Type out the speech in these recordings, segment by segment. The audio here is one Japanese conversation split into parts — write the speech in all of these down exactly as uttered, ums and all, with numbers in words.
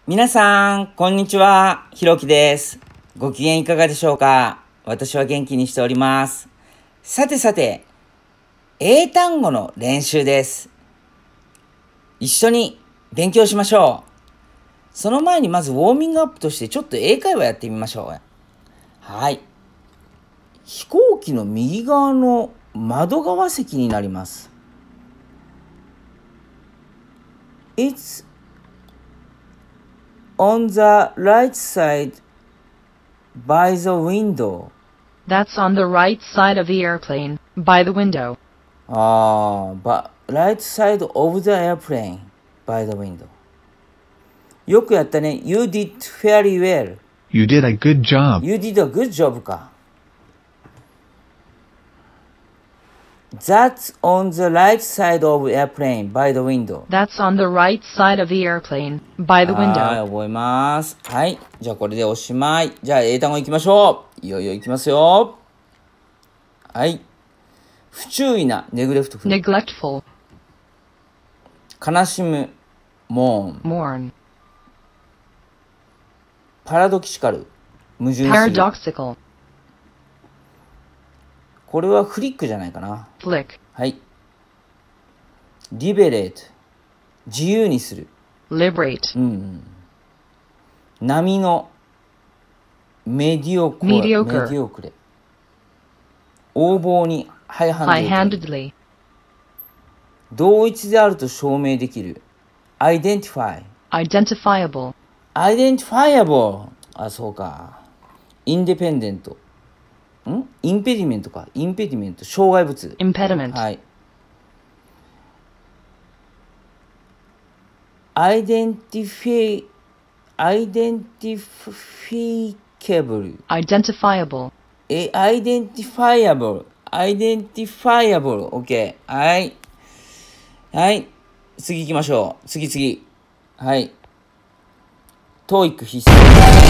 皆さん、こんにちは。ひろきです。ご機嫌いかがでしょうか？私は元気にしております。さてさて、英単語の練習です。一緒に勉強しましょう。その前にまずウォーミングアップとしてちょっと英会話やってみましょう。はい。飛行機の右側の窓側席になります。It's on the right side by the window. That's on the right side of the airplane, by the window. ああ、but right side of the airplane by the window. よくやったね。You did fairly well. You did a good job. You did a good job か。That's on the right side of airplane by the window. That's on the right side of the airplane, by the はい、 window. 覚えます。はい。じゃあこれでおしまい。じゃあ英単語いきましょう。いよいよいきますよ。はい。不注意な、ネグレクトフル。 Neglectful, 悲しむ、モーン。 mourn, パラドキシカル、矛盾する。 paradoxical, これはフリックじゃないかな。 flick, はい。リベレート、自由にする。 liberate, うん、うん。波のメディオクレ。 Mediocre メディオクレ。横暴にハイハンドル。 high-handedly, 同一であると証明できる。identify。 identifiable, identifiable。あ、そうか。インデペンデント。んインペディメントか。インペディメント。障害物。 impediment, はい。identify、identificable。 identifiable, え、identifiable。identifiable。OK。はい。はい。次行きましょう。次次。はい。トーイック必須。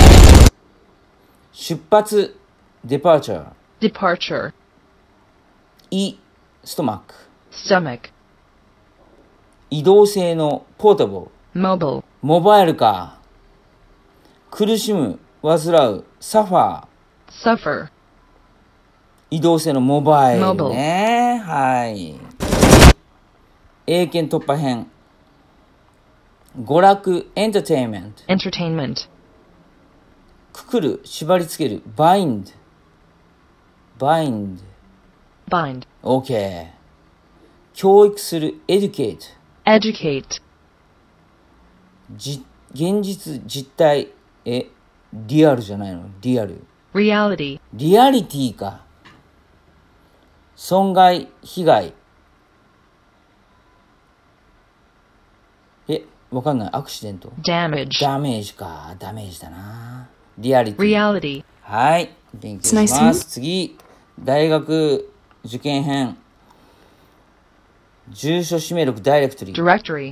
出発。departure。 departure, 胃。ストマック。 stomach, 移動性のポータブル。 mobile, モバイルか。苦しむ。患う。サファー。 suffer, 移動性のモバイル Mobile ね。はい。英検突破編。娯楽。エンターテインメント。 entertainment, くくる。縛り付ける。bind。 bind。 bind, OK。教育する。educate。 educate, じ現実実態。えリアルじゃないの？リアル。 reality, リアリティか。損害。被害。えわかんない。アクシデント。 damage, ダメージか。ダメージだな。リアリティ。 reality, はい。勉強します。次。大学受験編。住所氏名録ダイレクトリー。 directory,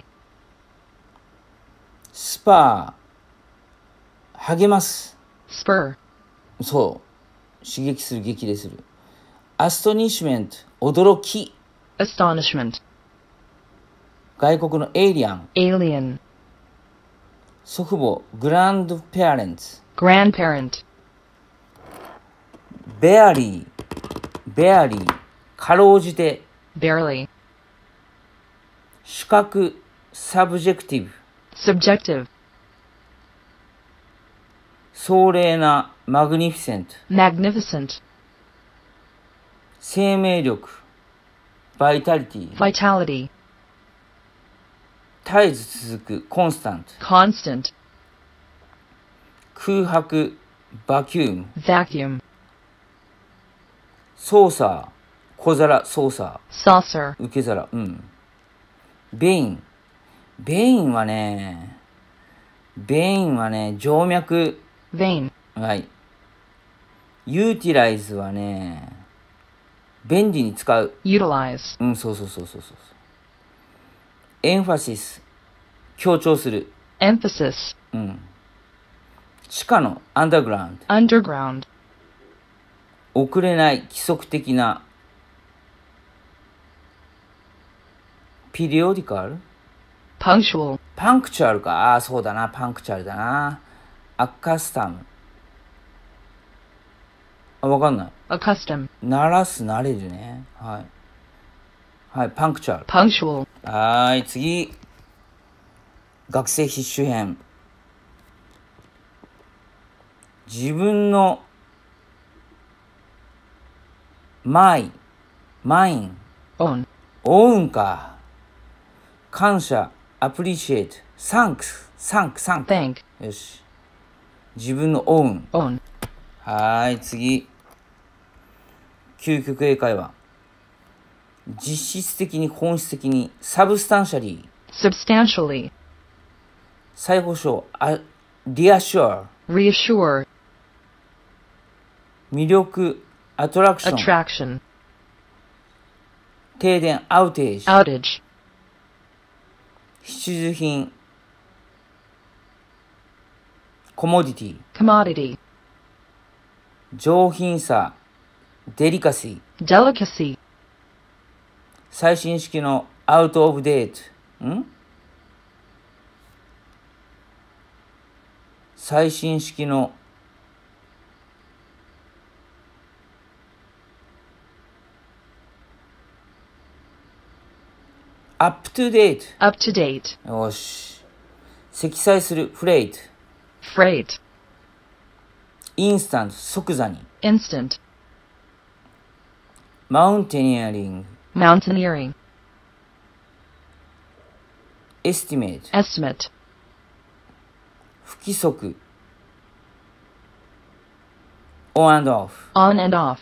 スパー。励ます。 spur, そう。刺激する。激励する。アストニッシュメント。驚き。 astonishment, 外国のエイリアン。 alien, 祖父母。グランドペアレンツ。 grandparent, ベアリー。ベアリー。かろうじて。 barely, 主格。サブジェクティブ。 subjective, 壮麗な。マグニフィセント。 magnificent, 生命力。バイタリティ。 vitality, 絶えず続く。コンスタント。 constant, 空白。バキューム。 vacuum, ソーサー。小皿。ソーサ saucer, ー。受け皿。うん。ベイン。ベインはね、ベインはね、静脈。 vein, はい。ユーティライズはね、便利に使う。 utilize, うん、そうそうそうそうそう。エンファシス。強調する。 emphasis, うん。地下の。アンダーグラウンド。 underground, 遅れない。規則的な。ピリオディカル。 punctual, パンクチュアルか。ああ、そうだな。パンクチュアルだな。アカスタム。あ、わかんない。 accustom, 鳴らす、慣れるね。はい。はい、パンクチュアル。 punctual, はーい、次。学生必修編。自分のマイ、マイン、 own, オウンか。感謝、アプリシエイト、サンクス、サンク、サンク。 thank, よし。自分のオウン。 own, はーい、次。究極英会話。実質的に本質的に、サブスタンシャリー、 substantially, 再保証、あリアシュア、 reassure, 魅力、アトラクション、 attraction, 停電、アウテージ、 outage, 必需品、コモディティ、 commodity, 上品さ、デリカシー、 delicacy, 最新式のアウトオブデート、ん最新式のアップトゥデー up to date, ト。よし。積載するフレイト、 freight, インスタント、即座に、 instant, マウンテニアリング、 mountaineering, エスティメイト、 estimate, 不規則、オンアンドオフ、 on and off,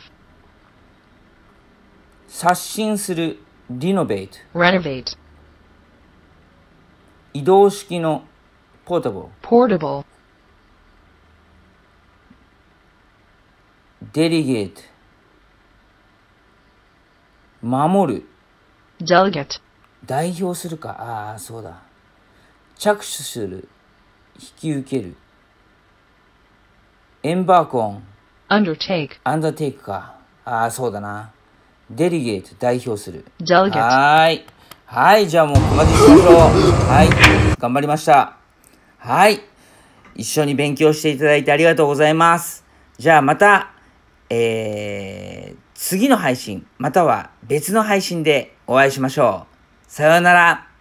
刷新する、リノベート、 renovate, 移動式のポータブル、 portable, デリゲート、守る、 delegate, 代表するか。ああ、そうだ。着手する、引き受ける。エンバークオン、 undertake, アンダーテイクか。ああ、そうだな。デリゲート、代表する。 delegate, はーい。はい、じゃあもうここまで行きましょう。はい、頑張りました。はい。一緒に勉強していただいてありがとうございます。じゃあまた、えー、次の配信、または別の配信でお会いしましょう。さようなら。